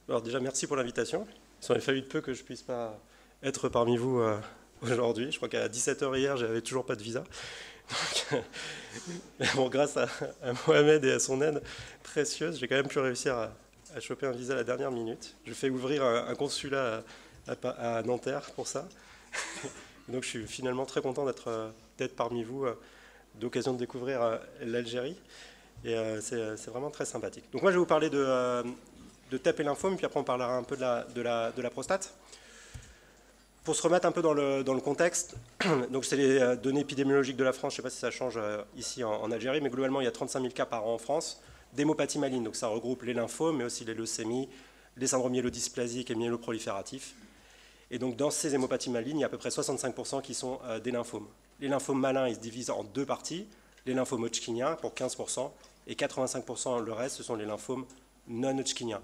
Alors déjà, merci pour l'invitation. Il aurait fallu de peu que je puisse pas être parmi vous aujourd'hui. Je crois qu'à 17 h hier, j'avais toujours pas de visa. Donc, bon, grâce à Mohamed et à son aide précieuse, j'ai quand même pu réussir à choper un visa à la dernière minute. Je fais ouvrir un consulat à Nanterre pour ça. Donc je suis finalement très content d'être parmi vous, d'occasion de découvrir l'Algérie. Et c'est vraiment très sympathique. Donc moi, je vais vous parler de TEP et lymphome, puis après on parlera un peu de la prostate. Pour se remettre un peu dans le contexte, donc c'est les données épidémiologiques de la France, je ne sais pas si ça change ici en Algérie, mais globalement il y a 35 000 cas par an en France d'hémopathie maligne, donc ça regroupe les lymphomes, mais aussi les leucémies, les syndromes myélodysplasiques et myéloprolifératifs. Et donc dans ces hémopathies malignes, il y a à peu près 65% qui sont des lymphomes. Les lymphomes malins, ils se divisent en deux parties, les lymphomes hodgkiniens pour 15%, et 85% le reste, ce sont les lymphomes non hodgkiniens.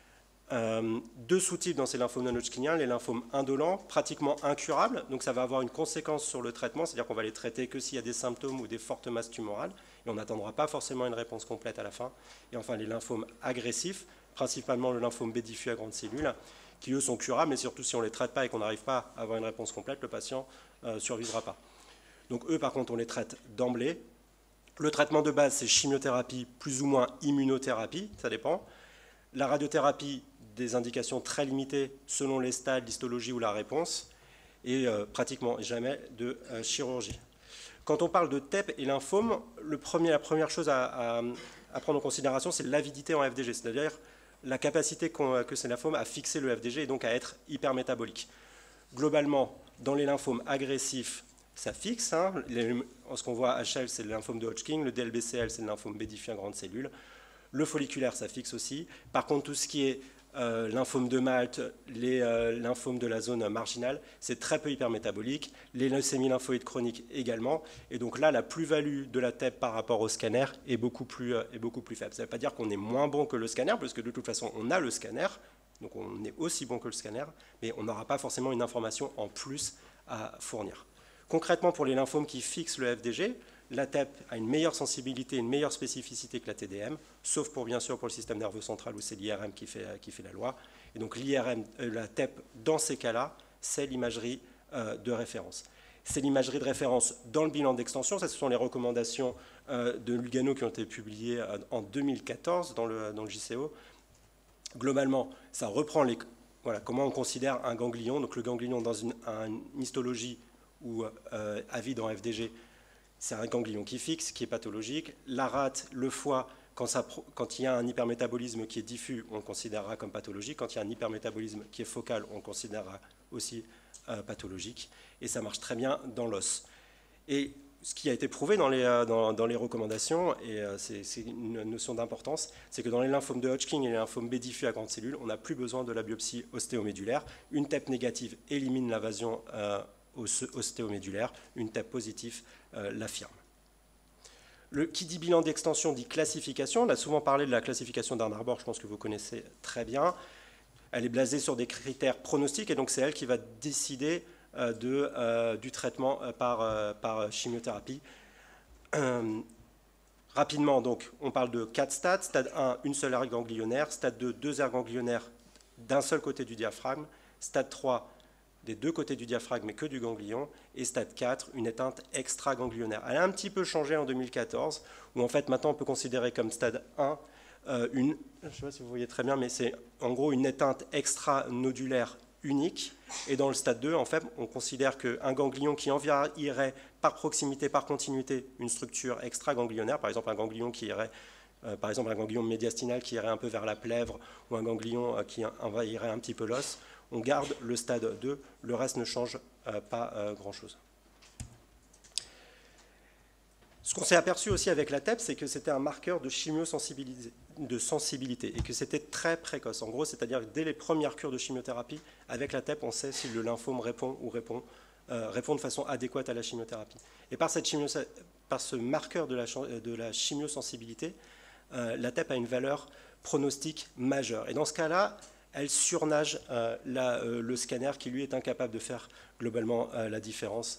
Deux sous-types dans ces lymphomes non hodgkiniens, les lymphomes indolents, pratiquement incurables, donc ça va avoir une conséquence sur le traitement, c'est-à-dire qu'on va les traiter que s'il y a des symptômes ou des fortes masses tumorales, et on n'attendra pas forcément une réponse complète à la fin. Et enfin les lymphomes agressifs, principalement le lymphome B diffus à grandes cellules, qui eux sont curables, mais surtout si on ne les traite pas et qu'on n'arrive pas à avoir une réponse complète, le patient ne survivra pas. Donc eux par contre on les traite d'emblée. Le traitement de base c'est chimiothérapie plus ou moins immunothérapie, ça dépend. La radiothérapie, des indications très limitées selon les stades, l'histologie ou la réponse, et pratiquement jamais de chirurgie. Quand on parle de TEP et lymphome, la première chose à prendre en considération, c'est l'avidité en FDG, c'est-à-dire la capacité que ces lymphomes à fixer le FDG et donc à être hypermétabolique. Globalement, dans les lymphomes agressifs, ça fixe. Hein. Ce qu'on voit HL, c'est le lymphome de Hodgkin, le DLBCL, c'est le lymphome B diffus à grandes cellules. Le folliculaire, ça fixe aussi. Par contre, tout ce qui est lymphome de Malte, les lymphomes de la zone marginale, c'est très peu hypermétabolique. Les leucémies lymphoïdes chroniques également. Et donc là, la plus-value de la TEP par rapport au scanner est beaucoup plus faible. Ça ne veut pas dire qu'on est moins bon que le scanner, parce que de toute façon, on a le scanner, donc on est aussi bon que le scanner, mais on n'aura pas forcément une information en plus à fournir. Concrètement, pour les lymphomes qui fixent le FDG, la TEP a une meilleure sensibilité, une meilleure spécificité que la TDM, sauf bien sûr pour le système nerveux central où c'est l'IRM qui fait la loi. Et donc l'IRM, la TEP, dans ces cas-là, c'est l'imagerie de référence. C'est l'imagerie de référence dans le bilan d'extension. Ça, ce sont les recommandations de Lugano qui ont été publiées en 2014 dans le JCO. Globalement, ça reprend comment on considère un ganglion. Donc le ganglion dans une histologie ou avide en FDG, c'est un ganglion qui fixe, qui est pathologique. La rate, le foie, quand il y a un hypermétabolisme qui est diffus, on le considérera comme pathologique. Quand il y a un hypermétabolisme qui est focal, on le considérera aussi pathologique. Et ça marche très bien dans l'os. Et ce qui a été prouvé dans les recommandations, et c'est une notion d'importance, c'est que dans les lymphomes de Hodgkin et les lymphomes B diffus à grandes cellules, on n'a plus besoin de la biopsie ostéomédulaire. Une TEP négative élimine l'invasion ostéomédulaire, une TEP positive l'affirme. Qui dit bilan d'extension dit classification. On a souvent parlé de la classification d'Arnarbor, je pense que vous connaissez très bien. Elle est basée sur des critères pronostiques et donc c'est elle qui va décider du traitement par chimiothérapie. Rapidement, donc, on parle de 4 stades. Stade 1, une seule aire ganglionnaire. Stade 2, 2 aires ganglionnaires d'un seul côté du diaphragme. Stade 3, des deux côtés du diaphragme, mais que du ganglion. Et stade 4, une éteinte extra-ganglionnaire. Elle a un petit peu changé en 2014, où en fait maintenant on peut considérer comme stade 1 je ne sais pas si vous voyez très bien, mais c'est en gros une éteinte extra-nodulaire unique. Et dans le stade 2, en fait, on considère qu'un ganglion qui envahirait par proximité, par continuité, une structure extra-ganglionnaire, par exemple un ganglion qui irait, par exemple un ganglion médiastinal qui irait un peu vers la plèvre, ou un ganglion qui envahirait un petit peu l'os, on garde le stade 2, le reste ne change pas grand-chose. Ce qu'on s'est aperçu aussi avec la TEP, c'est que c'était un marqueur de sensibilité et que c'était très précoce. En gros, c'est-à-dire que dès les premières cures de chimiothérapie, avec la TEP, on sait si le lymphome répond de façon adéquate à la chimiothérapie. Et par ce marqueur de la chimiosensibilité, la TEP a une valeur pronostique majeure. Et dans ce cas-là, elle surnage le scanner qui, lui, est incapable de faire globalement la différence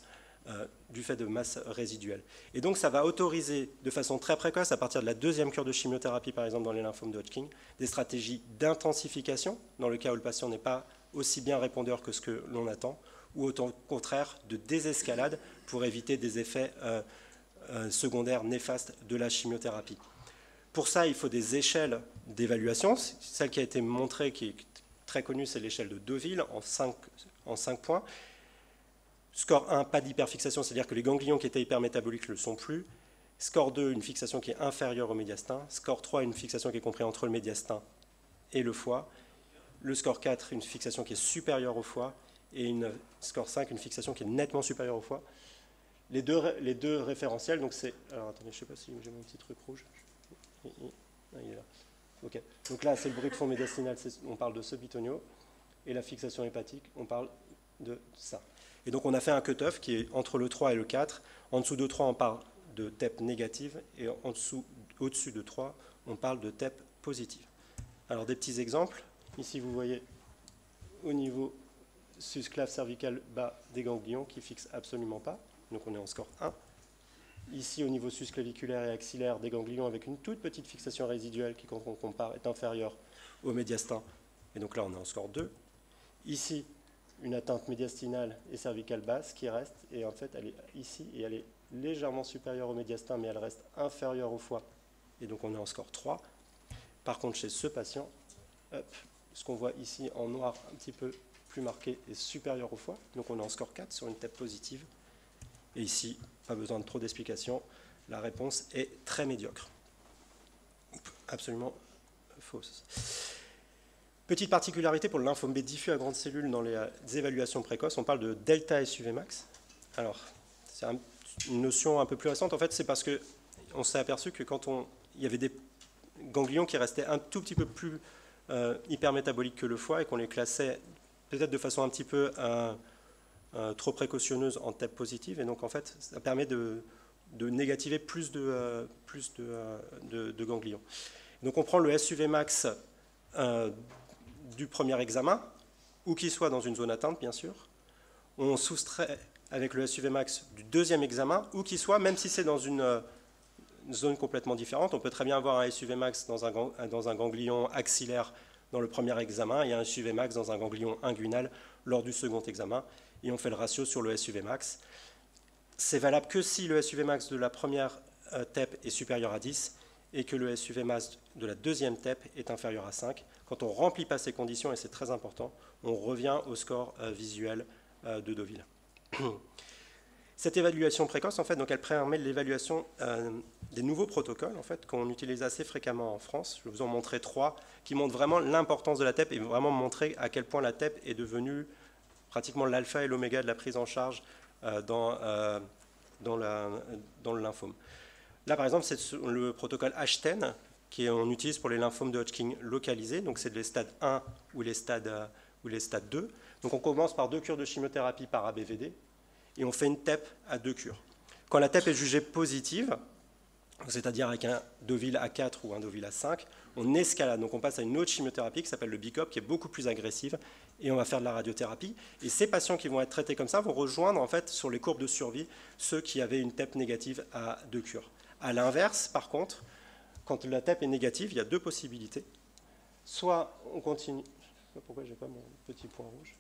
du fait de masse résiduelle. Et donc ça va autoriser de façon très précoce, à partir de la deuxième cure de chimiothérapie, par exemple dans les lymphomes de Hodgkin, des stratégies d'intensification, dans le cas où le patient n'est pas aussi bien répondeur que ce que l'on attend, ou au contraire de désescalade pour éviter des effets secondaires néfastes de la chimiothérapie. Pour ça, il faut des échelles d'évaluation. Celle qui a été montrée, qui est très connue, c'est l'échelle de Deauville en 5 points. Score 1, pas d'hyperfixation, c'est-à-dire que les ganglions qui étaient hypermétaboliques ne le sont plus. Score 2, une fixation qui est inférieure au médiastin. Score 3, une fixation qui est comprise entre le médiastin et le foie. Le score 4, une fixation qui est supérieure au foie. Et score 5, une fixation qui est nettement supérieure au foie. Les deux référentiels, donc c'est... Alors attendez, je ne sais pas si j'ai mon petit truc rouge. Ah, il est là. Okay. Donc là, c'est le bruit de fond médiastinal, on parle de ce bitonio. Et la fixation hépatique, on parle de ça. Et donc on a fait un cutoff qui est entre le 3 et le 4. En dessous de 3, on parle de TEP négative. Et au-dessus de 3, on parle de TEP positive. Alors des petits exemples. Ici, vous voyez au niveau susclave cervical bas des ganglions qui ne fixent absolument pas. Donc on est en score 1. Ici, au niveau susclaviculaire et axillaire, des ganglions avec une toute petite fixation résiduelle qui, quand on compare, est inférieure au médiastin. Et donc là, on est en score 2. Ici, une atteinte médiastinale et cervicale basse qui reste. Et en fait, elle est ici et elle est légèrement supérieure au médiastin, mais elle reste inférieure au foie. Et donc on est en score 3. Par contre, chez ce patient, ce qu'on voit ici en noir un petit peu plus marqué est supérieur au foie. Donc on est en score 4 sur une TEP positive. Et ici, pas besoin de trop d'explications, la réponse est très médiocre. Absolument fausse. Petite particularité pour le lymphome B diffus à grande cellule dans les évaluations précoces, on parle de delta SUV max. Alors, c'est une notion un peu plus récente. En fait, c'est parce qu'on s'est aperçu que quand il y avait des ganglions qui restaient un tout petit peu plus hypermétaboliques que le foie et qu'on les classait peut-être de façon un petit peu trop précautionneuse en TEP positive. Et donc, en fait, ça permet de négativer plus de ganglions. Donc, on prend le SUV max du premier examen, ou qu'il soit dans une zone atteinte, bien sûr. On soustrait avec le SUV max du deuxième examen, ou qu'il soit, même si c'est dans une zone complètement différente, on peut très bien avoir un SUV max dans un ganglion axillaire dans le premier examen et un SUV max dans un ganglion inguinal lors du second examen, et on fait le ratio sur le SUV max. C'est valable que si le SUV max de la première TEP est supérieur à 10 et que le SUV max de la deuxième TEP est inférieur à 5. Quand on ne remplit pas ces conditions, et c'est très important, on revient au score visuel de Deauville. Cette évaluation précoce, en fait, donc elle permet l'évaluation des nouveaux protocoles en fait, qu'on utilise assez fréquemment en France. Je vais vous en montrer 3 qui montrent vraiment l'importance de la TEP et vraiment montrer à quel point la TEP est devenue pratiquement l'alpha et l'oméga de la prise en charge dans le lymphome. Là, par exemple, c'est le protocole H10 qu'on utilise pour les lymphomes de Hodgkin localisés. Donc, c'est les stades 1 ou les stades 2. Donc, on commence par 2 cures de chimiothérapie par ABVD et on fait une TEP à 2 cures. Quand la TEP est jugée positive, c'est-à-dire avec un Deauville à 4 ou un Deauville à 5, on escalade. Donc, on passe à une autre chimiothérapie qui s'appelle le BICOP, qui est beaucoup plus agressive, et on va faire de la radiothérapie. Et ces patients qui vont être traités comme ça vont rejoindre, en fait, sur les courbes de survie, ceux qui avaient une TEP négative à 2 cures. À l'inverse, par contre, quand la TEP est négative, il y a 2 possibilités. Soit on continue... Je ne sais pas pourquoi je n'ai pas mon petit point rouge.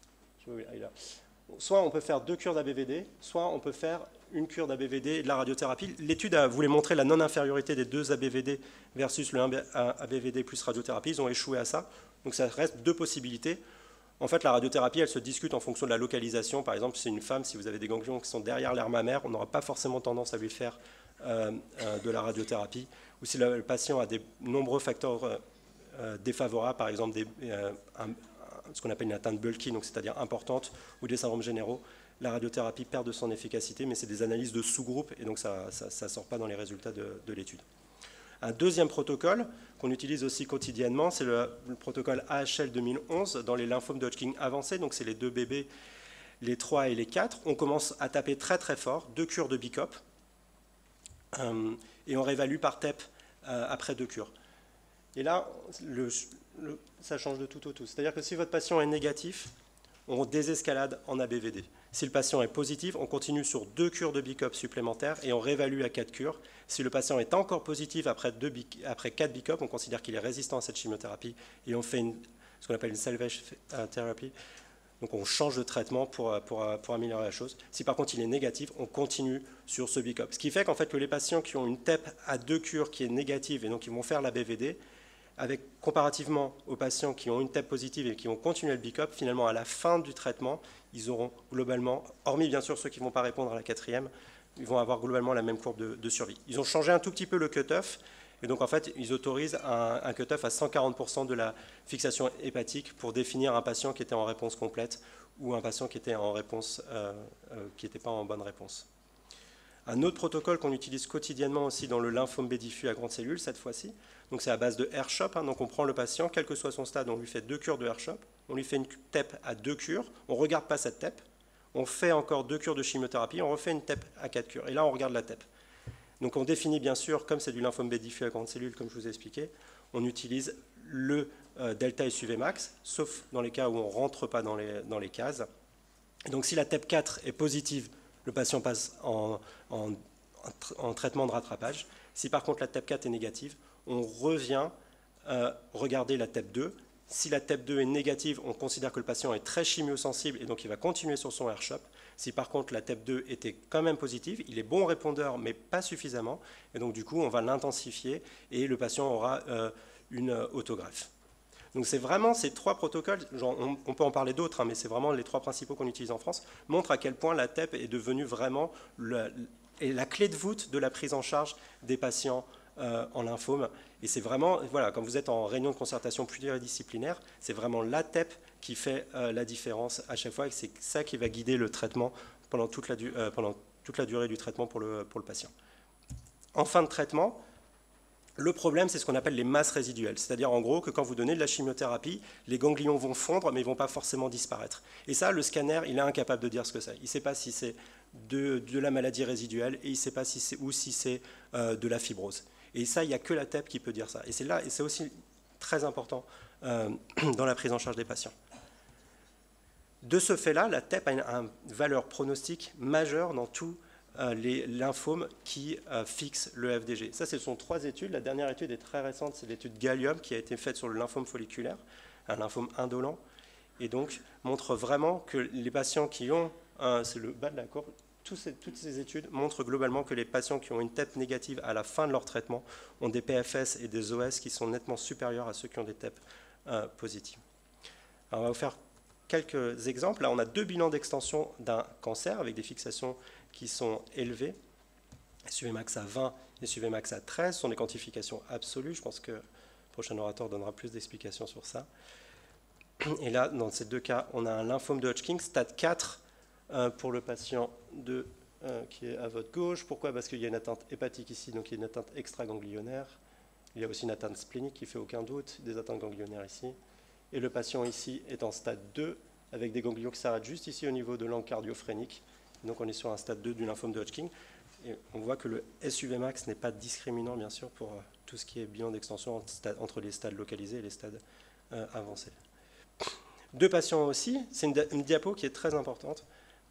Soit on peut faire 2 cures d'ABVD, soit on peut faire une cure d'ABVD et de la radiothérapie. L'étude voulait montrer la non-infériorité des 2 ABVD versus le 1 ABVD plus radiothérapie. Ils ont échoué à ça. Donc ça reste 2 possibilités. En fait, la radiothérapie, elle se discute en fonction de la localisation. Par exemple, si c'est une femme, si vous avez des ganglions qui sont derrière l'aire mammaire, on n'aura pas forcément tendance à lui faire de la radiothérapie. Ou si le patient a des nombreux facteurs défavorables, par exemple ce qu'on appelle une atteinte bulky, donc c'est-à-dire importante, ou des syndromes généraux, la radiothérapie perd de son efficacité, mais c'est des analyses de sous-groupes, et donc ça ne sort pas dans les résultats de l'étude. Un deuxième protocole qu'on utilise aussi quotidiennement, c'est le protocole AHL 2011 dans les lymphomes de Hodgkin avancés, donc c'est les 2 bébés, les 3 et les 4. On commence à taper très très fort, 2 cures de BICOP, et on réévalue par TEP après 2 cures. Et là, ça change de tout au tout. C'est-à-dire que si votre patient est négatif, on désescalade en ABVD. Si le patient est positif, on continue sur 2 cures de BICOP supplémentaires et on réévalue à 4 cures. Si le patient est encore positif après 4 BICOP, on considère qu'il est résistant à cette chimiothérapie et on fait ce qu'on appelle une salvage therapy. Donc on change de traitement pour améliorer la chose. Si par contre il est négatif, on continue sur ce BICOP. Ce qui fait qu'en fait que les patients qui ont une TEP à 2 cures qui est négative et donc ils vont faire la BVD, comparativement aux patients qui ont une TEP positive et qui vont continuer le BICOP, finalement à la fin du traitement, ils auront globalement, hormis bien sûr ceux qui ne vont pas répondre à la 4e, ils vont avoir globalement la même courbe de survie. Ils ont changé un tout petit peu le cut-off, et donc en fait ils autorisent un cut-off à 140% de la fixation hépatique pour définir un patient qui était en réponse complète ou un patient qui était en réponse, qui n'était pas en bonne réponse. Un autre protocole qu'on utilise quotidiennement aussi dans le lymphome B diffus à grande cellule, cette fois-ci, donc c'est à base de R-CHOP, donc on prend le patient, quel que soit son stade, on lui fait 2 cures de R-CHOP, on lui fait une TEP à 2 cures, on ne regarde pas cette TEP, on fait encore 2 cures de chimiothérapie, on refait une TEP à 4 cures, et là on regarde la TEP. Donc on définit bien sûr, comme c'est du lymphome B diffus à grande cellule, comme je vous ai expliqué, on utilise le delta SUV max, sauf dans les cas où on ne rentre pas dans les cases. Et donc si la TEP 4 est positive, le patient passe en traitement de rattrapage. Si par contre la TEP 4 est négative, on revient regarder la TEP 2. Si la TEP 2 est négative, on considère que le patient est très chimiosensible et donc il va continuer sur son R-CHOP. Si par contre la TEP 2 était quand même positive, il est bon répondeur mais pas suffisamment, et donc du coup on va l'intensifier et le patient aura une autogreffe. Donc c'est vraiment ces 3 protocoles, on peut en parler d'autres, mais c'est vraiment les 3 principaux qu'on utilise en France, montrent à quel point la TEP est devenue vraiment la clé de voûte de la prise en charge des patients en lymphome. Et c'est vraiment, voilà, quand vous êtes en réunion de concertation pluridisciplinaire, c'est vraiment la TEP qui fait la différence à chaque fois, et c'est ça qui va guider le traitement pendant toute la durée du traitement pour le patient. En fin de traitement, le problème, c'est ce qu'on appelle les masses résiduelles, c'est-à-dire en gros que quand vous donnez de la chimiothérapie, les ganglions vont fondre, mais ils ne vont pas forcément disparaître. Et ça, le scanner, il est incapable de dire ce que c'est. Il ne sait pas si c'est de la maladie résiduelle, et il ne sait pas si c'est de la fibrose. Et ça, il n'y a que la TEP qui peut dire ça. Et c'est aussi très important dans la prise en charge des patients. De ce fait-là, la TEP a une valeur pronostique majeure dans tous les lymphomes qui fixent le FDG. Ça, ce sont 3 études. La dernière étude est très récente, c'est l'étude Gallium qui a été faite sur le lymphome folliculaire, un lymphome indolent, et donc montre vraiment que les patients qui ont, c'est le bas de la courbe, toutes ces études montrent globalement que les patients qui ont une TEP négative à la fin de leur traitement ont des PFS et des OS qui sont nettement supérieurs à ceux qui ont des TEP positives. Alors, on va vous faire quelques exemples. Là, on a 2 bilans d'extension d'un cancer avec des fixations qui sont élevées. SUVmax à 20 et SUVmax à 13 sont des quantifications absolues. Je pense que le prochain orateur donnera plus d'explications sur ça. Et là, dans ces 2 cas, on a un lymphome de Hodgkin, stade 4 pour le patient qui est à votre gauche. Pourquoi? Parce qu'il y a une atteinte hépatique ici, donc il y a une atteinte extraganglionnaire. Il y a aussi une atteinte splénique qui fait aucun doute, des atteintes ganglionnaires ici. Et le patient ici est en stade 2, avec des ganglions qui s'arrêtent juste ici au niveau de l'angle cardio-phrénique. Donc on est sur un stade 2 du lymphome de Hodgkin. Et on voit que le SUVmax n'est pas discriminant, bien sûr, pour tout ce qui est bilan d'extension entre les stades localisés et les stades avancés. 2 patients aussi, c'est une diapo qui est très importante.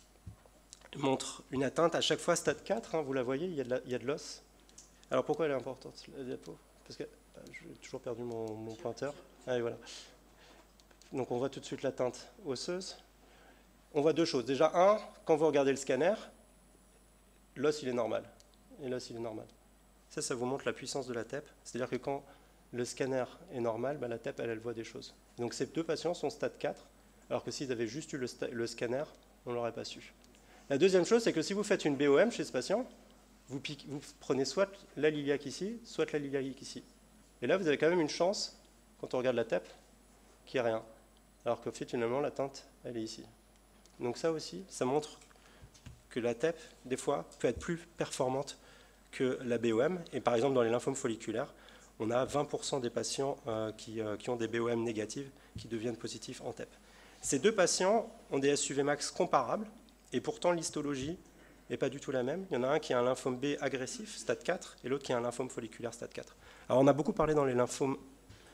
Montre une atteinte à chaque fois stade 4, vous la voyez, il y a de l'os. Alors pourquoi elle est importante, la diapo? Parce que j'ai toujours perdu mon pointeur. Ah, et voilà. Donc on voit tout de suite l'atteinte osseuse. On voit 2 choses. Déjà, quand vous regardez le scanner, l'os il est normal. Et l'os il est normal. Ça vous montre la puissance de la TEP. C'est-à-dire que quand le scanner est normal, la TEP elle voit des choses. Donc ces 2 patients sont stade 4, alors que s'ils avaient juste eu le scanner, on ne l'aurait pas su. La deuxième chose, c'est que si vous faites une BOM chez ce patient, vous prenez soit la iliaque ici, soit la iliaque ici. Et là, vous avez quand même une chance, quand on regarde la TEP, qu'il n'y ait rien. Alors qu'au fait, finalement, l'atteinte, elle est ici. Donc ça aussi, ça montre que la TEP, des fois, peut être plus performante que la BOM. Et par exemple, dans les lymphomes folliculaires, on a 20% des patients qui ont des BOM négatives qui deviennent positifs en TEP. Ces 2 patients ont des SUVmax comparables, et pourtant l'histologie n'est pas du tout la même. Il y en a un qui a un lymphome B agressif, stade 4, et l'autre qui a un lymphome folliculaire, stade 4. Alors on a beaucoup parlé dans les lymphomes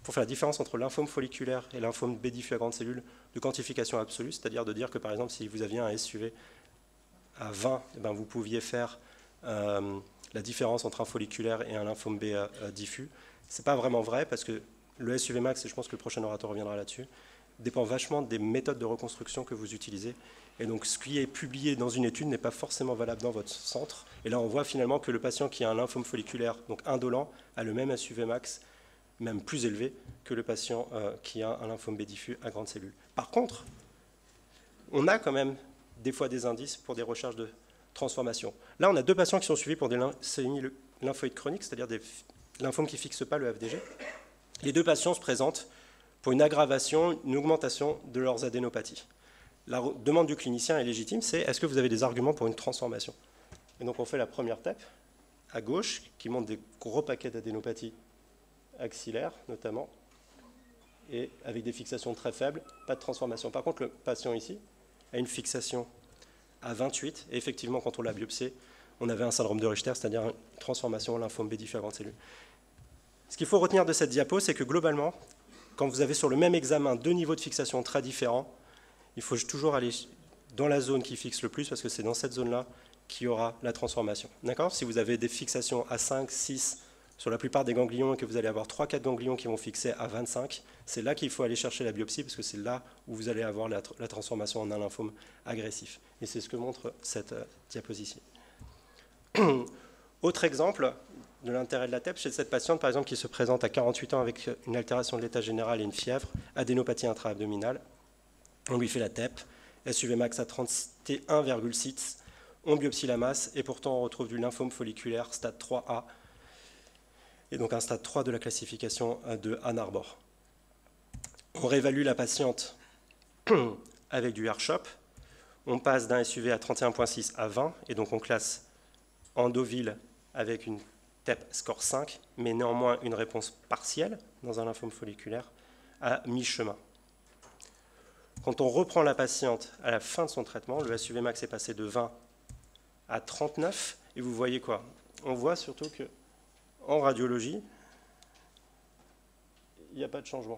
pour faire la différence entre lymphome folliculaire et lymphome B diffus à grande cellule de quantification absolue, c'est-à-dire de dire que par exemple si vous aviez un SUV à 20, eh ben, vous pouviez faire la différence entre un folliculaire et un lymphome B diffus. Ce n'est pas vraiment vrai parce que le SUV max, et je pense que le prochain orateur reviendra là-dessus, dépend vachement des méthodes de reconstruction que vous utilisez. Et donc ce qui est publié dans une étude n'est pas forcément valable dans votre centre. Et là on voit finalement que le patient qui a un lymphome folliculaire, donc indolent, a le même SUV max, même plus élevé que le patient qui a un lymphome B diffus à grande cellule. Par contre, on a quand même des fois des indices pour des recherches de transformation. Là, on a 2 patients qui sont suivis pour des leucémies lymphoïdes chroniques, c'est-à-dire des lymphomes qui ne fixent pas le FDG. Les 2 patients se présentent pour une aggravation, une augmentation de leurs adénopathies. La demande du clinicien est légitime, c'est est-ce que vous avez des arguments pour une transformation? Et donc on fait la première TEP, à gauche, qui montre des gros paquets d'adénopathies axillaires, notamment, et avec des fixations très faibles, pas de transformation. Par contre, le patient ici a une fixation à 28, et effectivement, quand on l'a biopsié, on avait un syndrome de Richter, c'est-à-dire une transformation en lymphome B diffus à grande cellule. Ce qu'il faut retenir de cette diapo, c'est que globalement, quand vous avez sur le même examen 2 niveaux de fixation très différents, il faut toujours aller dans la zone qui fixe le plus, parce que c'est dans cette zone-là qu'il y aura la transformation. D'accord? Si vous avez des fixations à 5, 6, sur la plupart des ganglions, et que vous allez avoir 3-4 ganglions qui vont fixer à 25, c'est là qu'il faut aller chercher la biopsie, parce que c'est là où vous allez avoir la transformation en un lymphome agressif. Et c'est ce que montre cette diapositive. Autre exemple de l'intérêt de la TEP, chez cette patiente, par exemple, qui se présente à 48 ans avec une altération de l'état général et une fièvre, adénopathie intra-abdominale. On lui fait la TEP, SUV max à 31,6, on biopsie la masse, et pourtant on retrouve du lymphome folliculaire stade 3A, et donc un stade 3 de la classification de Ann Arbor. On réévalue la patiente avec du R-CHOP, on passe d'un SUV à 31,6 à 20, et donc on classe en Deauville avec une TEP score 5, mais néanmoins une réponse partielle dans un lymphome folliculaire à mi-chemin. Quand on reprend la patiente à la fin de son traitement, le SUV max est passé de 20 à 39, et vous voyez quoi? On voit surtout qu'en radiologie, il n'y a pas de changement.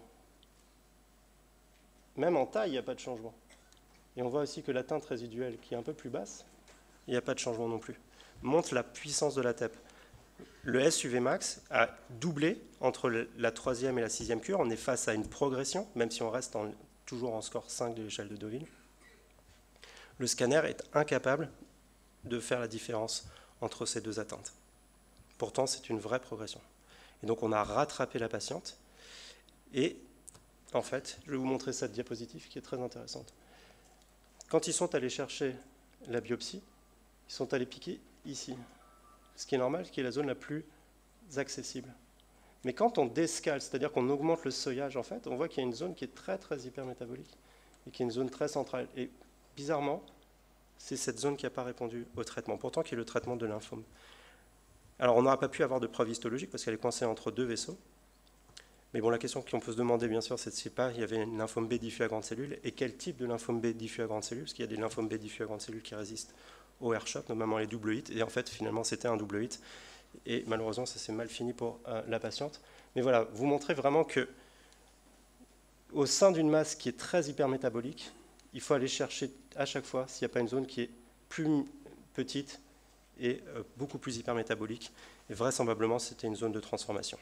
Même en taille, il n'y a pas de changement. Et on voit aussi que l'atteinte résiduelle, qui est un peu plus basse, il n'y a pas de changement non plus. Montre la puissance de la TEP. Le SUV max a doublé entre la 3e et la 6e cure. On est face à une progression, même si on reste toujours en score 5 de l'échelle de Deauville. Le scanner est incapable de faire la différence entre ces 2 atteintes. Pourtant, c'est une vraie progression. Et donc, on a rattrapé la patiente. Et, en fait, je vais vous montrer cette diapositive qui est très intéressante. Quand ils sont allés chercher la biopsie, ils sont allés piquer ici, ce qui est normal, qui est la zone la plus accessible. Mais quand on descale, c'est-à-dire qu'on augmente le seuillage, en fait, on voit qu'il y a une zone qui est très, très hypermétabolique et qui est une zone très centrale. Et bizarrement, c'est cette zone qui n'a pas répondu au traitement, pourtant qui est le traitement de lymphome. Alors, on n'aura pas pu avoir de preuve histologique parce qu'elle est coincée entre 2 vaisseaux. Mais bon, la question qu'on peut se demander, bien sûr, c'est si pas il y avait un lymphome B diffus à grande cellule et quel type de lymphome B diffus à grande cellule, parce qu'il y a des lymphomes B diffus à grande cellule qui résistent au R-CHOP, notamment les double hits, et en fait, finalement, c'était un double hit. Et malheureusement, ça s'est mal fini pour la patiente. Mais voilà, vous montrez vraiment que au sein d'une masse qui est très hypermétabolique, il faut aller chercher à chaque fois s'il n'y a pas une zone qui est plus petite et beaucoup plus hypermétabolique. Et vraisemblablement, c'était une zone de transformation.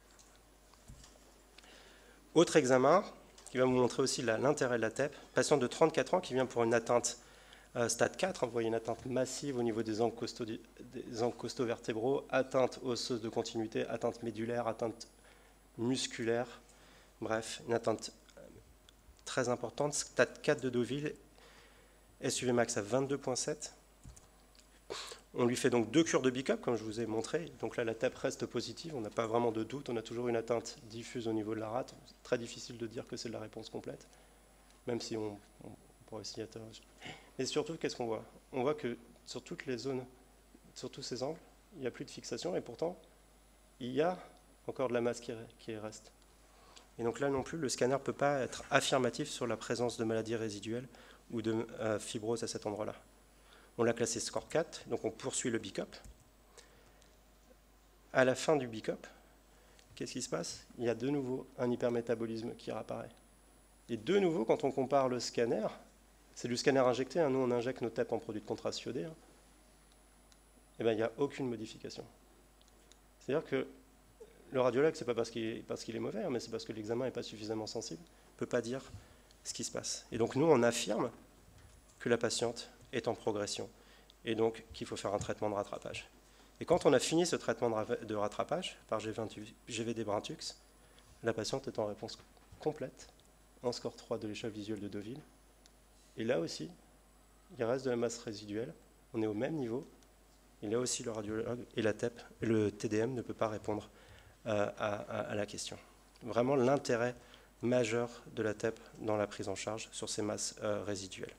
Autre examen qui va vous montrer aussi l'intérêt de la TEP. Patient de 34 ans qui vient pour une atteinte stade 4. Vous voyez une atteinte massive au niveau des angles costo-vertébraux, atteinte osseuse de continuité, atteinte médulaire, atteinte musculaire. Bref, une atteinte très importante. Stade 4 de Deauville, SUV max à 22,7. On lui fait donc 2 cures de BICOP, comme je vous ai montré. Donc là, la TEP reste positive, on n'a pas vraiment de doute. On a toujours une atteinte diffuse au niveau de la rate. C'est très difficile de dire que c'est de la réponse complète, même si on pourrait s'y interroger. Et surtout, qu'est-ce qu'on voit? On voit que sur toutes les zones, sur tous ces angles, il n'y a plus de fixation, et pourtant, il y a encore de la masse qui reste. Et donc là non plus, le scanner ne peut pas être affirmatif sur la présence de maladies résiduelles ou de fibrose à cet endroit-là. On l'a classé score 4, donc on poursuit le BICOP. À la fin du BICOP, qu'est-ce qui se passe? Il y a de nouveau un hypermétabolisme qui réapparaît. Et de nouveau, quand on compare le scanner, c'est du scanner injecté, hein, nous on injecte nos TEP en produit de contraste iodé, hein, et bien il n'y a aucune modification. C'est-à-dire que le radiologue, ce n'est pas parce qu'il est mauvais, hein, mais c'est parce que l'examen n'est pas suffisamment sensible, il ne peut pas dire ce qui se passe. Et donc nous, on affirme que la patiente est en progression, et donc qu'il faut faire un traitement de rattrapage. Et quand on a fini ce traitement de rattrapage par GVD Brinttux, la patiente est en réponse complète, en score 3 de l'échelle visuelle de Deauville. Et là aussi, il reste de la masse résiduelle, on est au même niveau, et là aussi le radiologue et la TEP, le TDM ne peut pas répondre à la question. Vraiment l'intérêt majeur de la TEP dans la prise en charge sur ces masses résiduelles.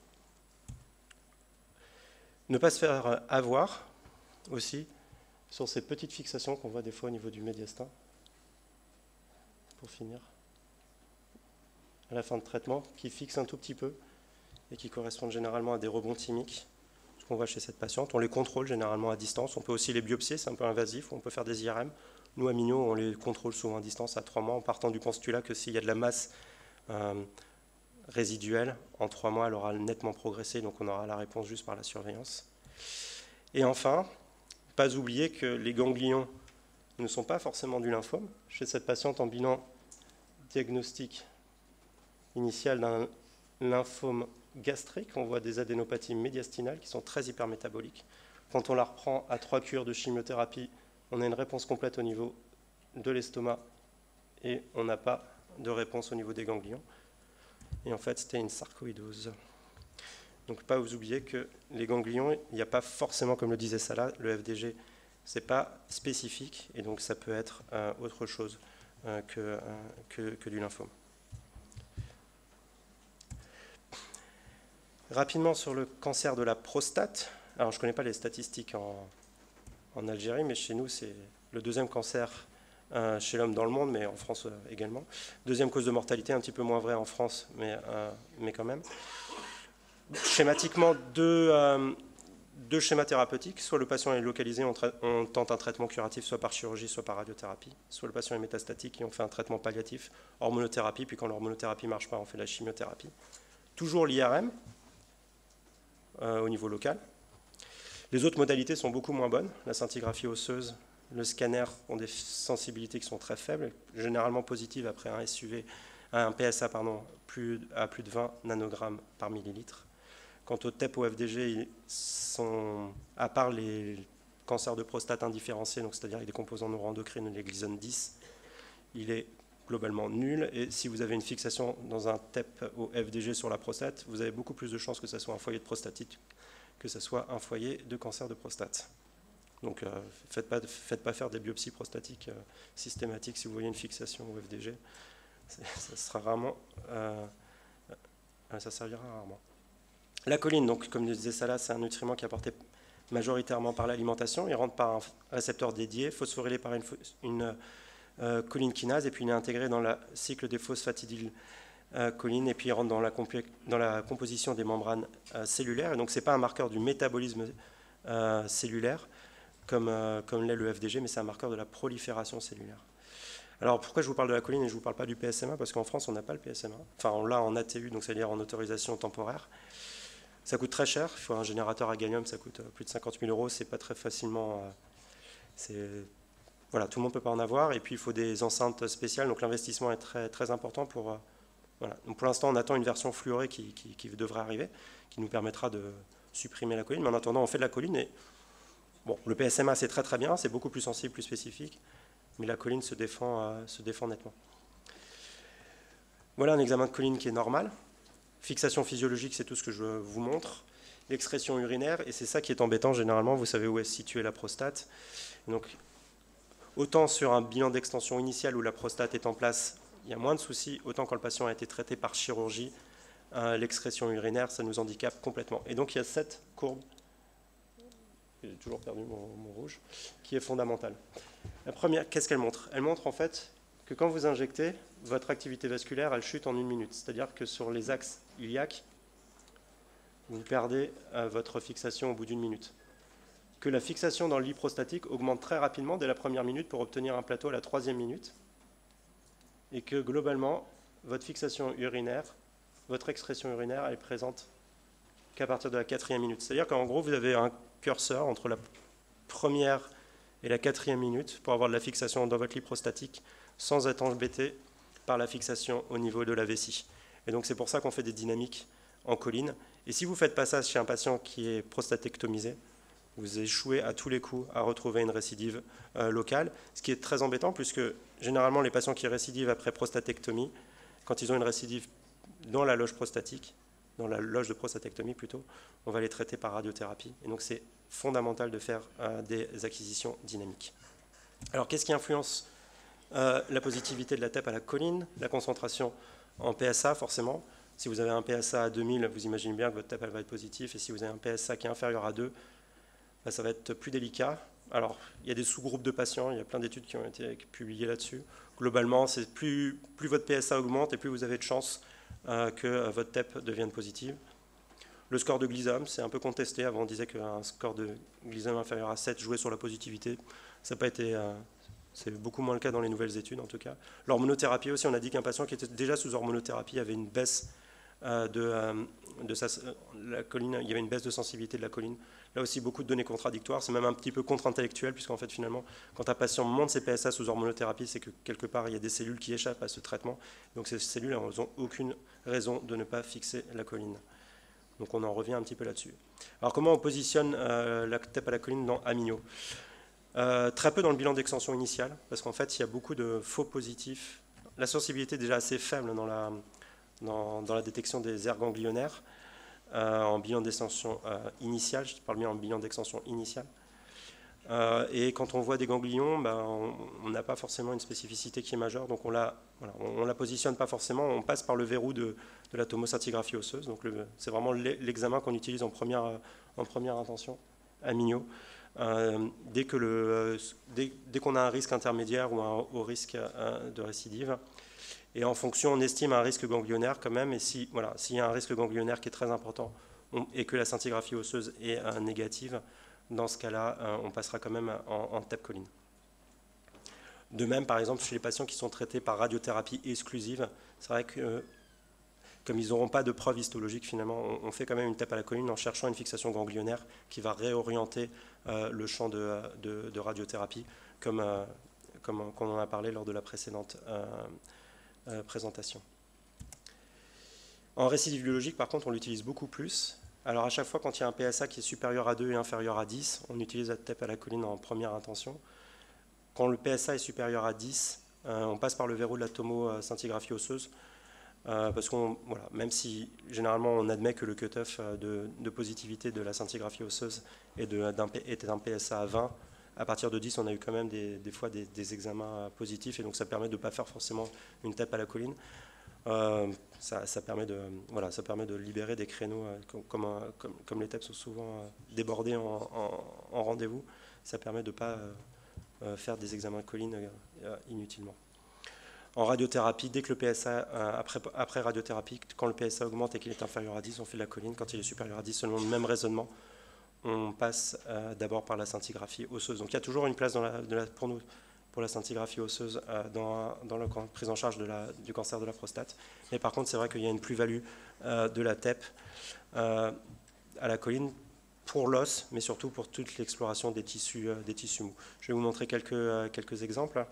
Ne pas se faire avoir aussi sur ces petites fixations qu'on voit des fois au niveau du médiastin. Pour finir, à la fin de traitement, qui fixent un tout petit peu et qui correspondent généralement à des rebonds thymiques, ce qu'on voit chez cette patiente. On les contrôle généralement à distance. On peut aussi les biopsier, c'est un peu invasif, on peut faire des IRM. Nous, à Mignot, on les contrôle souvent à distance à 3 mois, en partant du postulat que s'il y a de la masse résiduelle, en 3 mois, elle aura nettement progressé, donc on aura la réponse juste par la surveillance. Et enfin, pas oublier que les ganglions ne sont pas forcément du lymphome. Chez cette patiente en bilan diagnostic initial d'un lymphome gastrique, on voit des adénopathies médiastinales qui sont très hypermétaboliques. Quand on la reprend à 3 cures de chimiothérapie, on a une réponse complète au niveau de l'estomac et on n'a pas de réponse au niveau des ganglions. Et en fait, c'était une sarcoïdose. Donc, pas vous oublier que les ganglions, il n'y a pas forcément, comme le disait Salah, le FDG, ce n'est pas spécifique, et donc ça peut être autre chose que du lymphome. Rapidement sur le cancer de la prostate. Alors, je ne connais pas les statistiques en Algérie, mais chez nous, c'est le deuxième cancer chez l'homme dans le monde, mais en France également. Deuxième cause de mortalité, un petit peu moins vrai en France, mais quand même. Schématiquement, deux schémas thérapeutiques. Soit le patient est localisé, on tente un traitement curatif, soit par chirurgie, soit par radiothérapie. Soit le patient est métastatique et on fait un traitement palliatif, hormonothérapie, puis quand l'hormonothérapie ne marche pas, on fait la chimiothérapie. Toujours l'IRM, au niveau local. Les autres modalités sont beaucoup moins bonnes. La scintigraphie osseuse, le scanner ont des sensibilités qui sont très faibles, généralement positives après un PSA à plus de 20 nanogrammes par millilitre. Quant au TEP au FDG, à part les cancers de prostate indifférenciés, c'est-à-dire avec des composants neuroendocrines, les glyzone 10, il est globalement nul. Et si vous avez une fixation dans un TEP au FDG sur la prostate, vous avez beaucoup plus de chances que ce soit un foyer de prostatite que ce soit un foyer de cancer de prostate. Donc, faites pas faire des biopsies prostatiques systématiques si vous voyez une fixation au FDG. Ça servira rarement. La choline, donc, comme le disait Salah, c'est un nutriment qui est apporté majoritairement par l'alimentation. Il rentre par un récepteur dédié, phosphorylé par une choline kinase, et puis il est intégré dans le cycle des phosphatidylcholine, et puis il rentre dans la composition des membranes cellulaires. Et donc, ce n'est pas un marqueur du métabolisme cellulaire, comme l'est le FDG, mais c'est un marqueur de la prolifération cellulaire. Alors, pourquoi je vous parle de la choline et je ne vous parle pas du PSMA? Parce qu'en France, on n'a pas le PSMA. Enfin, on l'a en ATU, donc c'est-à-dire en autorisation temporaire. Ça coûte très cher. Il faut un générateur à gallium, ça coûte plus de 50 000 €. C'est pas très facilement... voilà, tout le monde ne peut pas en avoir. Et puis, il faut des enceintes spéciales. Donc, l'investissement est très, très important pour... voilà. Donc, pour l'instant, on attend une version fluorée qui devrait arriver, qui nous permettra de supprimer la choline. Mais en attendant, on fait de la choline. Et bon, le PSMA, c'est très, très bien. C'est beaucoup plus sensible, plus spécifique. Mais la choline se défend nettement. Voilà un examen de choline qui est normal. Fixation physiologique, c'est tout ce que je vous montre. L'excrétion urinaire, et c'est ça qui est embêtant généralement, vous savez où est située la prostate. Donc, autant sur un bilan d'extension initiale où la prostate est en place, il y a moins de soucis, autant quand le patient a été traité par chirurgie, l'excrétion urinaire, ça nous handicape complètement. Et donc, il y a cette courbe, j'ai toujours perdu mon rouge, qui est fondamentale. La première, qu'est-ce qu'elle montre? Elle montre en fait que quand vous injectez, votre activité vasculaire, elle chute en 1 minute. C'est-à-dire que sur les axes iliaques, vous perdez votre fixation au bout d'1 minute. que la fixation dans le lit prostatique augmente très rapidement dès la première minute pour obtenir un plateau à la 3e minute, et que globalement, votre fixation urinaire, votre excrétion urinaire est présente qu'à partir de la 4e minute. C'est-à-dire qu'en gros, vous avez un curseur entre la première et la 4e minute pour avoir de la fixation dans votre lit prostatique sans être embêté par la fixation au niveau de la vessie. Et donc c'est pour ça qu'on fait des dynamiques en colline. Et si vous ne faites pas ça chez un patient qui est prostatectomisé, vous échouez à tous les coups à retrouver une récidive locale, ce qui est très embêtant puisque généralement les patients qui récidivent après prostatectomie, quand ils ont une récidive dans la loge prostatique, dans la loge de prostatectomie plutôt, on va les traiter par radiothérapie. Et donc c'est fondamental de faire des acquisitions dynamiques. Alors qu'est-ce qui influence la positivité de la TEP à la choline? La concentration en PSA forcément. Si vous avez un PSA à 2000, vous imaginez bien que votre TEP elle va être positive, et si vous avez un PSA qui est inférieur à 2, ben, ça va être plus délicat. Alors il y a des sous-groupes de patients, il y a plein d'études qui ont été publiées là-dessus. Globalement, c'est plus votre PSA augmente et plus vous avez de chances que votre TEP devienne positive. Le score de Gleason, c'est un peu contesté. Avant, on disait qu'un score de Gleason inférieur à 7 jouait sur la positivité. Ça n'a pas été, c'est beaucoup moins le cas dans les nouvelles études, en tout cas. L'hormonothérapie aussi, on a dit qu'un patient qui était déjà sous hormonothérapie avait une baisse la choline, il y avait une baisse de sensibilité de la choline. Là aussi, beaucoup de données contradictoires. C'est même un petit peu contre-intellectuel, puisqu'en fait, finalement, quand un patient monte ses PSA sous hormonothérapie, c'est que quelque part, il y a des cellules qui échappent à ce traitement. Donc ces cellules, elles n'ont aucune raison de ne pas fixer la choline. Donc on en revient un petit peu là-dessus. Alors comment on positionne la TEP à la choline dans Amino? Très peu dans le bilan d'extension initiale, parce qu'en fait, il y a beaucoup de faux positifs. La sensibilité est déjà assez faible dans la détection des aires ganglionnaires en bilan d'extension initiale. Je parle bien en bilan d'extension initiale. Et quand on voit des ganglions, ben, on n'a pas forcément une spécificité qui est majeure, donc on la positionne pas forcément, on passe par le verrou de la tomoscintigraphie osseuse, donc c'est vraiment l'examen qu'on utilise en première intention, Amino, dès qu'on a un risque intermédiaire ou un haut risque de récidive. Et en fonction, on estime un risque ganglionnaire quand même, et s'il y a un risque ganglionnaire qui est très important et que la scintigraphie osseuse est négative, dans ce cas-là, on passera quand même en TEP choline. De même, par exemple, chez les patients qui sont traités par radiothérapie exclusive, c'est vrai que comme ils n'auront pas de preuve histologique, finalement, on fait quand même une TEP à la choline en cherchant une fixation ganglionnaire qui va réorienter le champ de radiothérapie, comme on en a parlé lors de la précédente présentation. En récidive biologique, par contre, on l'utilise beaucoup plus. Alors à chaque fois, quand il y a un PSA qui est supérieur à 2 et inférieur à 10, on utilise la TEP à la choline en première intention. Quand le PSA est supérieur à 10, on passe par le verrou de la tomoscintigraphie osseuse, parce qu'on, même si généralement on admet que le cutoff de positivité de la scintigraphie osseuse était d'un PSA à 20, à partir de 10, on a eu quand même des fois des examens positifs, et donc ça permet de ne pas faire forcément une TEP à la choline. Ça permet de libérer des créneaux, comme les TEP sont souvent débordés en rendez-vous, ça permet de ne pas faire des examens de choline inutilement. En radiothérapie, dès que le PSA, après radiothérapie, quand le PSA augmente et qu'il est inférieur à 10, on fait de la choline. Quand il est supérieur à 10, selon le même raisonnement, on passe d'abord par la scintigraphie osseuse. Donc il y a toujours une place pour nous, pour la scintigraphie osseuse dans la prise en charge du cancer de la prostate. Mais par contre, c'est vrai qu'il y a une plus-value de la TEP à la choline pour l'os, mais surtout pour toute l'exploration des tissus mous. Je vais vous montrer quelques exemples.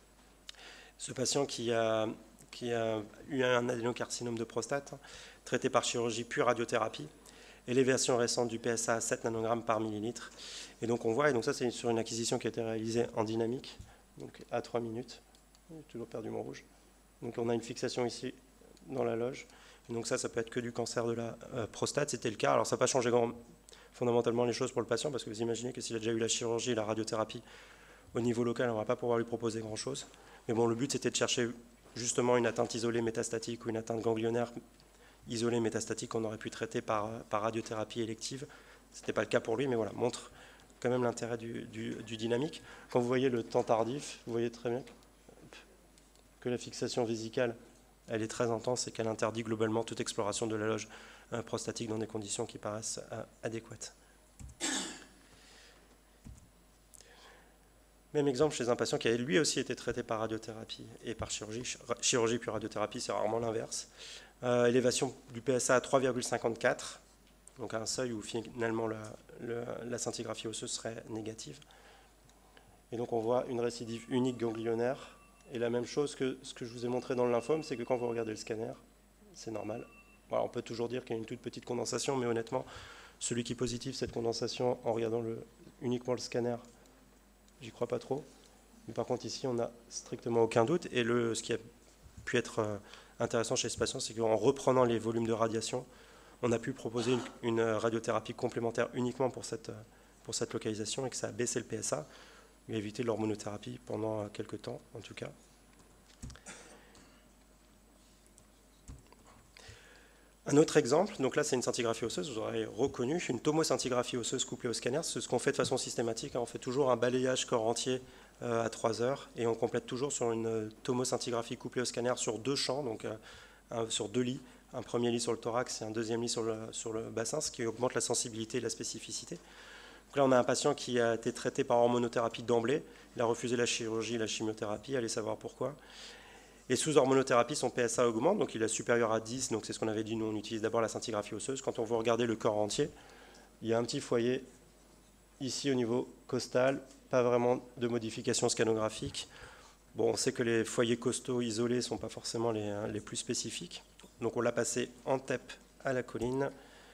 Ce patient qui a eu un adénocarcinome de prostate, traité par chirurgie pure radiothérapie, élévation récente du PSA à 7 nanogrammes par millilitre. Et donc on voit, et donc ça c'est sur une acquisition qui a été réalisée en dynamique, donc à 3 minutes. J'ai toujours perdu mon rouge. Donc on a une fixation ici dans la loge. Et donc ça peut être que du cancer de la prostate, c'était le cas. Alors ça n'a pas changé fondamentalement les choses pour le patient, parce que vous imaginez que s'il a déjà eu la chirurgie et la radiothérapie au niveau local, on ne va pas pouvoir lui proposer grand-chose. Mais bon, le but c'était de chercher justement une atteinte isolée métastatique ou une atteinte ganglionnaire isolée métastatique qu'on aurait pu traiter par radiothérapie élective. Ce n'était pas le cas pour lui, mais voilà, montre quand même l'intérêt du dynamique. Quand vous voyez le temps tardif, vous voyez très bien que la fixation vésicale, elle est très intense et qu'elle interdit globalement toute exploration de la loge prostatique dans des conditions qui paraissent adéquates. Même exemple chez un patient qui avait lui aussi été traité par radiothérapie et par chirurgie puis radiothérapie, c'est rarement l'inverse. Élévation du PSA à 3,54, donc à un seuil où finalement la scintigraphie osseuse serait négative. Et donc on voit une récidive unique ganglionnaire. Et la même chose que ce que je vous ai montré dans le lymphome, c'est que quand vous regardez le scanner, c'est normal. Voilà, on peut toujours dire qu'il y a une toute petite condensation, mais honnêtement, celui qui positive cette condensation en regardant uniquement le scanner, j'y crois pas trop. Mais par contre, ici, on n'a strictement aucun doute. Et ce qui a pu être intéressant chez ce patient, c'est qu'en reprenant les volumes de radiation, on a pu proposer une radiothérapie complémentaire uniquement pour cette localisation et que ça a baissé le PSA, et évité l'hormonothérapie pendant quelques temps, en tout cas. Un autre exemple, donc là c'est une scintigraphie osseuse, vous aurez reconnu, une tomoscintigraphie osseuse couplée au scanner, c'est ce qu'on fait de façon systématique, on fait toujours un balayage corps entier à 3 heures, et on complète toujours sur une tomoscintigraphie couplée au scanner sur 2 champs, donc sur 2 lits, un premier lit sur le thorax et un deuxième lit sur le bassin, ce qui augmente la sensibilité et la spécificité. Donc là on a un patient qui a été traité par hormonothérapie d'emblée, il a refusé la chirurgie et la chimiothérapie, allez savoir pourquoi. Et sous hormonothérapie, son PSA augmente, donc il est supérieur à 10, donc c'est ce qu'on avait dit, nous on utilise d'abord la scintigraphie osseuse. Quand on veut regarder le corps entier, il y a un petit foyer ici au niveau costal, pas vraiment de modification scanographique. Bon, on sait que les foyers costaux isolés ne sont pas forcément les plus spécifiques. Donc on l'a passé en TEP à la colline.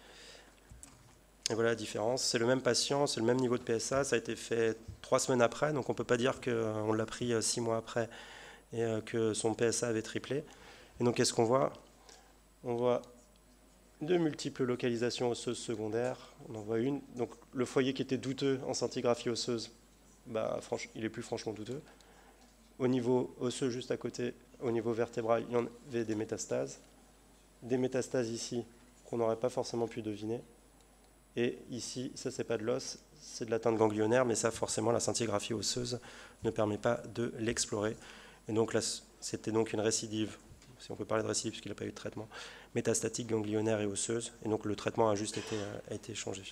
Et voilà la différence. C'est le même patient, c'est le même niveau de PSA, ça a été fait 3 semaines après, donc on ne peut pas dire qu'on l'a pris 6 mois après et que son PSA avait triplé. Et donc qu'est-ce qu'on voit? On voit de multiples localisations osseuses secondaires. On en voit une. Donc le foyer qui était douteux en scintigraphie osseuse, il est plus franchement douteux. Au niveau osseux juste à côté, au niveau vertébral, il y en avait des métastases. Des métastases ici qu'on n'aurait pas forcément pu deviner. Et ici, ça c'est pas de l'os, c'est de l'atteinte ganglionnaire, mais ça forcément la scintigraphie osseuse ne permet pas de l'explorer. Et donc là, c'était donc une récidive, si on peut parler de récidive puisqu'il n'a pas eu de traitement, métastatique, ganglionnaire et osseuse. Et donc le traitement a juste été changé.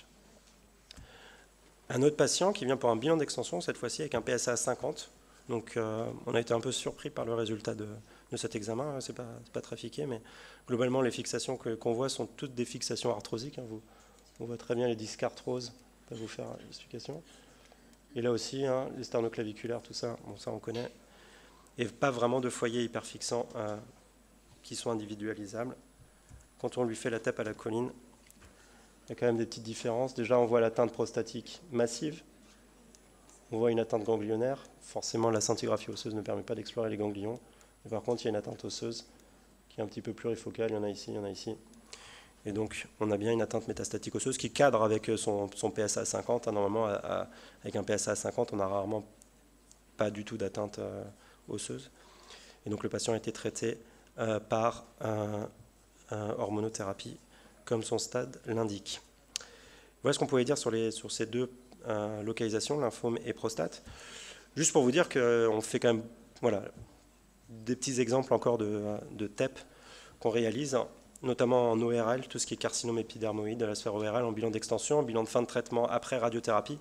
Un autre patient qui vient pour un bilan d'extension, cette fois-ci avec un PSA à 50. Donc on a été un peu surpris par le résultat de cet examen. C'est pas trafiqué, mais globalement les fixations qu'on voit sont toutes des fixations arthrosiques. On voit très bien les disques arthroses, je vais vous faire l'explication. Et là aussi, les sternoclaviculaires, tout ça, bon, ça on connaît. Et pas vraiment de foyers hyperfixants qui sont individualisables. Quand on lui fait la TEP à la colline, il y a quand même des petites différences. Déjà, on voit l'atteinte prostatique massive. On voit une atteinte ganglionnaire. Forcément, la scintigraphie osseuse ne permet pas d'explorer les ganglions. Et par contre, il y a une atteinte osseuse qui est un petit peu plurifocale. Il y en a ici, il y en a ici. Et donc, on a bien une atteinte métastatique osseuse qui cadre avec son PSA à 50. Normalement, avec un PSA à 50, on n'a rarement pas du tout d'atteinte osseuse. Et donc, le patient a été traité par hormonothérapie, comme son stade l'indique. Voilà ce qu'on pouvait dire sur ces deux localisations, lymphome et prostate. Juste pour vous dire qu'on fait quand même des petits exemples encore de TEP qu'on réalise, notamment en ORL, tout ce qui est carcinome épidermoïde de la sphère ORL, en bilan d'extension, en bilan de fin de traitement après radiothérapie,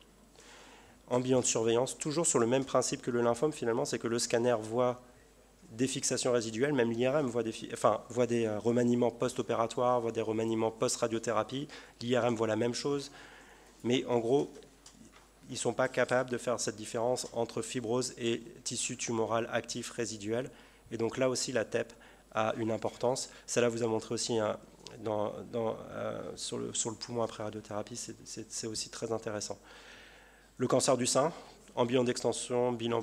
en bilan de surveillance, toujours sur le même principe que le lymphome finalement, c'est que le scanner voit des fixations résiduelles, même l'IRM voit des remaniements post-opératoires, voit des remaniements post-radiothérapie, l'IRM voit la même chose, mais en gros, ils ne sont pas capables de faire cette différence entre fibrose et tissu tumoral actif résiduel, et donc là aussi la TEP a une importance. Celle-là vous a montré aussi sur le poumon après radiothérapie, c'est aussi très intéressant. Le cancer du sein, en bilan d'extension, bilan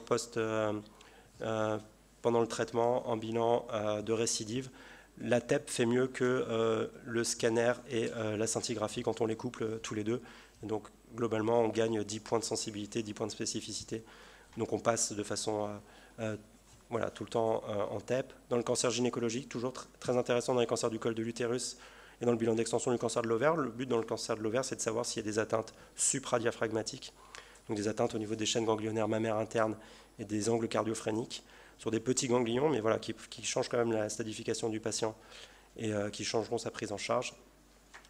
pendant le traitement, en bilan de récidive, la TEP fait mieux que le scanner et la scintigraphie quand on les couple tous les deux. Et donc globalement, on gagne 10 points de sensibilité, 10 points de spécificité. Donc on passe de façon tout le temps en TEP. Dans le cancer gynécologique, toujours très intéressant dans les cancers du col de l'utérus et dans le bilan d'extension du cancer de l'ovaire. Le but dans le cancer de l'ovaire, c'est de savoir s'il y a des atteintes supradiaphragmatiques, donc des atteintes au niveau des chaînes ganglionnaires mammaires internes et des angles cardiophréniques, sur des petits ganglions, mais voilà, qui changent quand même la stadification du patient et qui changeront sa prise en charge.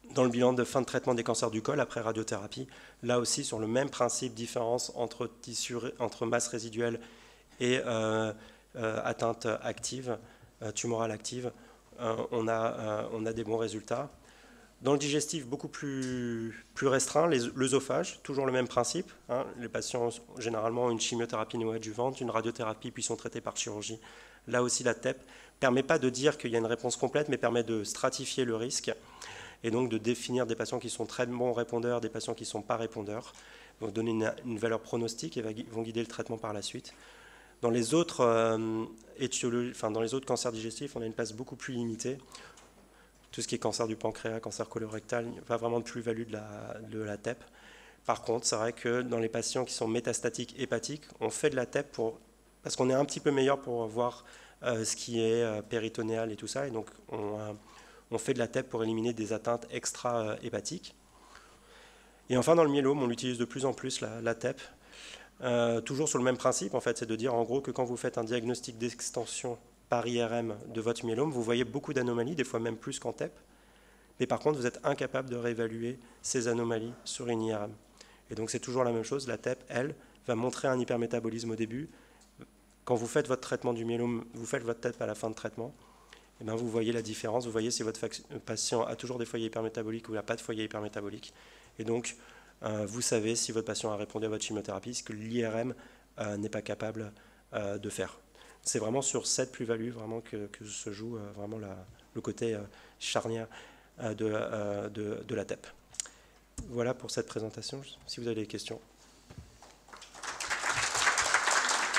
Dans le bilan de fin de traitement des cancers du col après radiothérapie, là aussi sur le même principe, différence entre masse résiduelle et atteinte active, tumorale active, on a des bons résultats. Dans le digestif, beaucoup plus restreint, l'œsophage, toujours le même principe. Hein, les patients ont généralement une chimiothérapie néoadjuvante, une radiothérapie, puis sont traités par chirurgie. Là aussi, la TEP ne permet pas de dire qu'il y a une réponse complète, mais permet de stratifier le risque et donc de définir des patients qui sont très bons répondeurs, des patients qui ne sont pas répondeurs, donc donner une valeur pronostique et vont guider le traitement par la suite. Dans les autres dans les autres cancers digestifs, on a une place beaucoup plus limitée. Tout ce qui est cancer du pancréas, cancer colorectal, il n'y a pas vraiment de plus-value de la TEP. Par contre, c'est vrai que dans les patients qui sont métastatiques hépatiques, on fait de la TEP parce qu'on est un petit peu meilleur pour voir ce qui est péritonéal et tout ça. Et donc, on fait de la TEP pour éliminer des atteintes extra-hépatiques. Et enfin, dans le myélome, on utilise de plus en plus la TEP. Toujours sur le même principe, en fait, c'est de dire en gros que quand vous faites un diagnostic d'extension par IRM de votre myélome, vous voyez beaucoup d'anomalies, des fois même plus qu'en TEP. Mais par contre, vous êtes incapable de réévaluer ces anomalies sur une IRM. Et donc, c'est toujours la même chose. La TEP, elle, va montrer un hypermétabolisme au début. Quand vous faites votre traitement du myélome, vous faites votre TEP à la fin de traitement, et bien vous voyez la différence, vous voyez si votre patient a toujours des foyers hypermétaboliques ou il n'a pas de foyer hypermétabolique. Et donc, vous savez si votre patient a répondu à votre chimiothérapie, ce que l'IRM n'est pas capable de faire. C'est vraiment sur cette plus-value vraiment que se joue vraiment le côté charnière de la TEP. Voilà pour cette présentation, si vous avez des questions.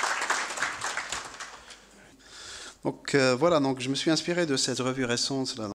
Donc voilà, donc je me suis inspiré de cette revue récente